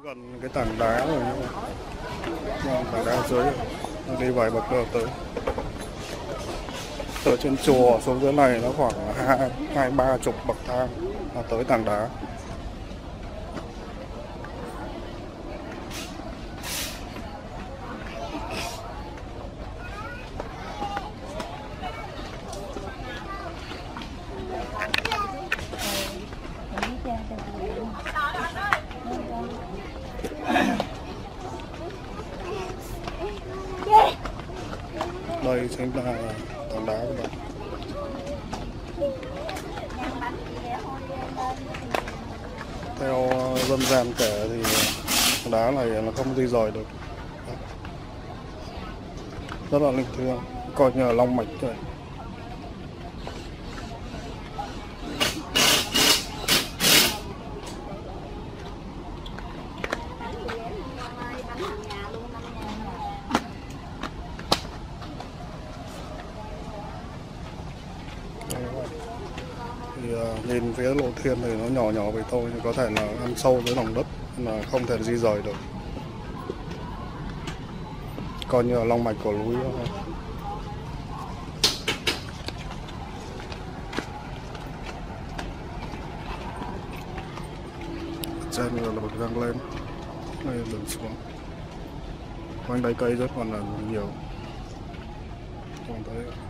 gần cái tảng đá rồi nhưng mà tảng đá dưới rồi. Đi vài bậc nữa tới. Từ trên chùa xuống dưới này nó khoảng hai ba chục bậc thang là tới tảng đá. Đây chính là tảng đá của bạn. Theo dân gian kể thì tảng đá này là không di rời được, rất là linh thiêng, coi như là long mạch vậy. Thì nhìn phía lộ thiên thì nó nhỏ nhỏ vậy thôi, nhưng có thể là ăn sâu dưới lòng đất mà không thể di rời được, coi như là long mạch của núi đó thôi. Trên là bậc thang lên, đây là đường xuống. Quanh đây cây rất còn là nhiều, còn thấy